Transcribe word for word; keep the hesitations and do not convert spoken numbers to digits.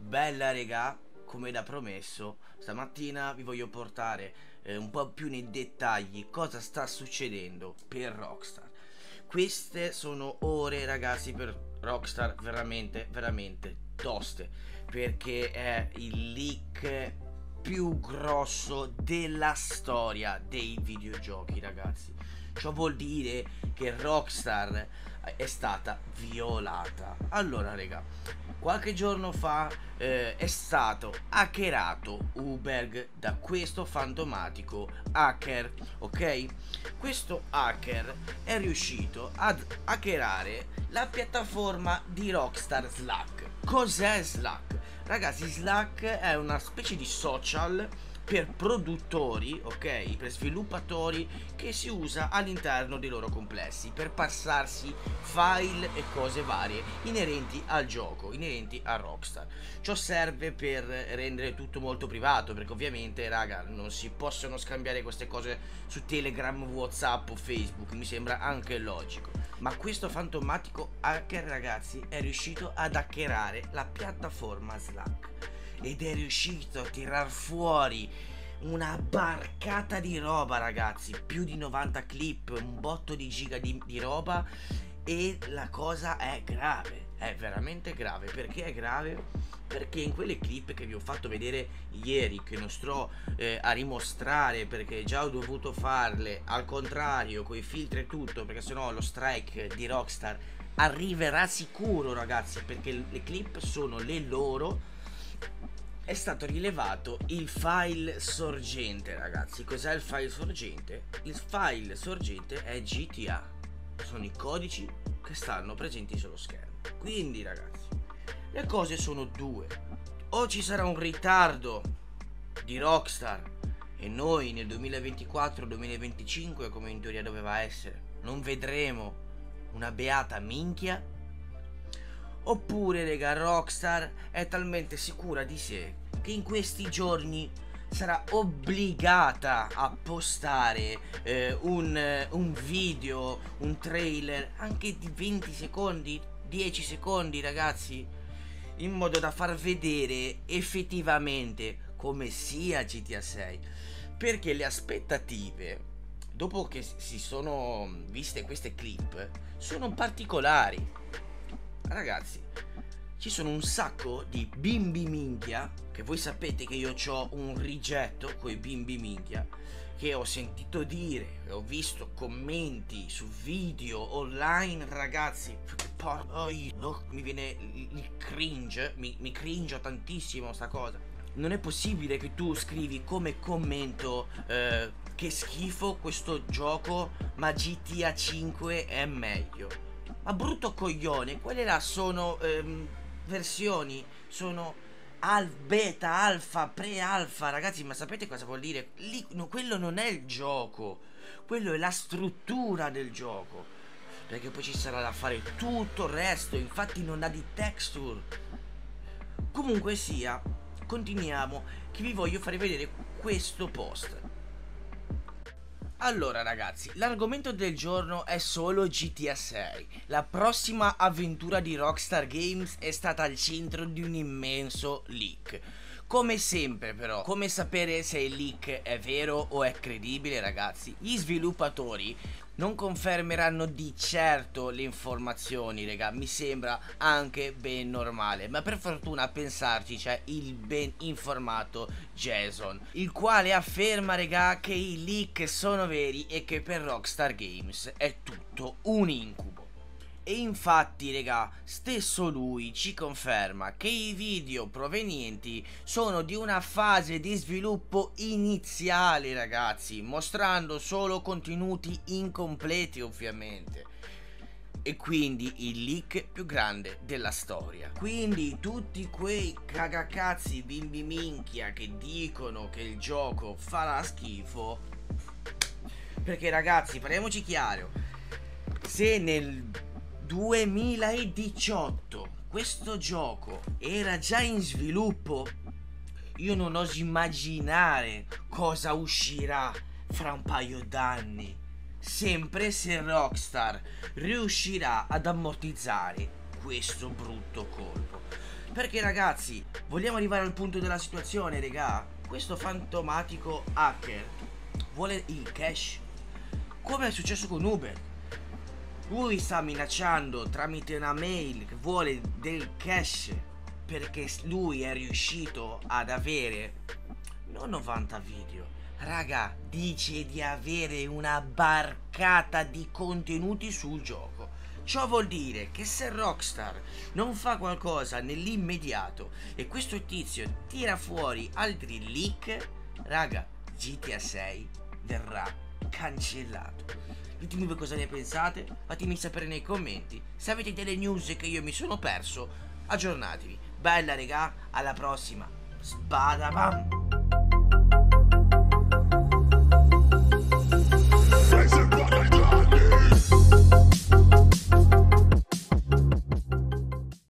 Bella regà, come da promesso, stamattina vi voglio portare eh, un po' più nei dettagli cosa sta succedendo per Rockstar. Queste sono ore, ragazzi, per Rockstar veramente, veramente toste, perché è il leak più grosso della storia dei videogiochi, ragazzi. Ciò vuol dire che Rockstar è stata violata. Allora, raga, qualche giorno fa eh, è stato hackerato Uberg da questo fantomatico hacker, ok? Questo hacker è riuscito ad hackerare la piattaforma di Rockstar Slack. Cos'è Slack? Ragazzi, Slack è una specie di social per produttori, ok, per sviluppatori, che si usa all'interno dei loro complessi per passarsi file e cose varie inerenti al gioco, inerenti a Rockstar. Ciò serve per rendere tutto molto privato, perché ovviamente, raga, non si possono scambiare queste cose su Telegram, WhatsApp o Facebook, mi sembra anche logico. Ma questo fantomatico hacker, ragazzi, è riuscito ad hackerare la piattaforma Slack ed è riuscito a tirar fuori una barcata di roba, ragazzi, più di novanta clip, un botto di giga di, di roba. E la cosa è grave, è veramente grave. Perché è grave? Perché in quelle clip che vi ho fatto vedere ieri, che non sto eh, a rimostrare perché già ho dovuto farle al contrario, coi filtri e tutto, perché sennò lo strike di Rockstar arriverà sicuro, ragazzi, perché le clip sono le loro. È stato rilevato il file sorgente, ragazzi. Cos'è il file sorgente? Il file sorgente è G T A. Sono i codici che stanno presenti sullo schermo. Quindi, ragazzi, le cose sono due: o ci sarà un ritardo di Rockstar e noi nel duemilaventiquattro duemilaventicinque, come in teoria doveva essere, non vedremo una beata minchia, oppure, raga, Rockstar è talmente sicura di sé che in questi giorni sarà obbligata a postare eh, un, un video, un trailer anche di venti secondi, dieci secondi, ragazzi, in modo da far vedere effettivamente come sia G T A sei. Perché le aspettative, dopo che si sono viste queste clip, sono particolari. Ragazzi, ci sono un sacco di bimbi minchia, che voi sapete che io ho un rigetto coi bimbi minchia, che ho sentito dire, ho visto commenti su video online, ragazzi, poi no, mi viene il cringe, mi, mi cringe tantissimo sta cosa. Non è possibile che tu scrivi come commento eh, che schifo questo gioco, ma G T A cinque è meglio. Ma brutto coglione, quelle là sono ehm, versioni, sono al beta, alfa, pre-alfa, ragazzi, ma sapete cosa vuol dire? Lì, no, quello non è il gioco, quello è la struttura del gioco, perché poi ci sarà da fare tutto il resto, infatti non ha di texture. Comunque sia, continuiamo, che vi voglio fare vedere questo post. Allora, ragazzi, l'argomento del giorno è solo G T A sei. La prossima avventura di Rockstar Games è stata al centro di un immenso leak. Come sempre, però, come sapere se il leak è vero o è credibile, ragazzi? Gli sviluppatori non confermeranno di certo le informazioni, raga, mi sembra anche ben normale, ma per fortuna a pensarci c'è il ben informato Jason, il quale afferma, raga, che i leak sono veri e che per Rockstar Games è tutto un incubo. E infatti, raga, stesso lui ci conferma che i video provenienti sono di una fase di sviluppo iniziale, ragazzi, mostrando solo contenuti incompleti, ovviamente. E quindi il leak più grande della storia. Quindi tutti quei cagacazzi bimbi minchia che dicono che il gioco farà schifo, perché, ragazzi, parliamoci chiaro, se nel duemiladiciotto questo gioco era già in sviluppo, io non oso immaginare cosa uscirà fra un paio d'anni, sempre se Rockstar riuscirà ad ammortizzare questo brutto colpo. Perché, ragazzi, Vogliamo arrivare al punto della situazione, regà. Questo fantomatico hacker vuole il cash, come è successo con Uber. Lui sta minacciando tramite una mail che vuole del cash perché lui è riuscito ad avere non novanta video, raga, dice di avere una barcata di contenuti sul gioco. Ciò vuol dire che se Rockstar non fa qualcosa nell'immediato e questo tizio tira fuori altri leak, raga, G T A sei verrà cancellato. Ditemi voi cosa ne pensate, fatemi sapere nei commenti. Se avete delle news che io mi sono perso, aggiornatevi. Bella regà, alla prossima. Spada bam!